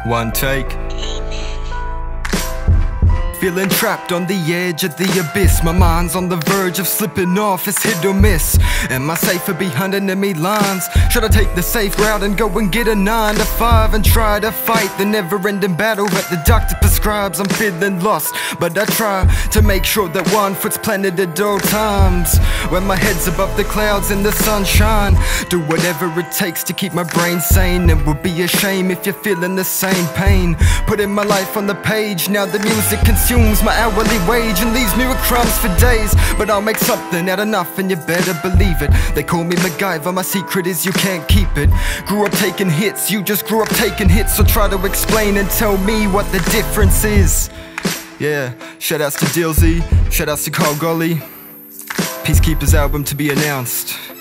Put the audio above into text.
One take. Feeling trapped on the edge of the abyss. My mind's on the verge of slipping off, it's hit or miss. Am I safer behind enemy lines? Should I take the safe route and go and get a 9 to 5 and try to fight the never-ending battle that the doctor prescribes? I'm feeling lost, but I try to make sure that one foot's planted at all times. When my head's above the clouds in the sunshine, do whatever it takes to keep my brain sane. It would be a shame if you're feeling the same pain. Putting my life on the page, now the music consumes my hourly wage and leaves me with crumbs for days. But I'll make something out of nothing, you better believe it. They call me MacGyver, my secret is you can't keep it. Grew up taking hits, you just grew up taking hits. So try to explain and tell me what the difference is. Yeah, shoutouts to Dilsey, shoutouts to Carl Golly. Peacekeepers album to be announced.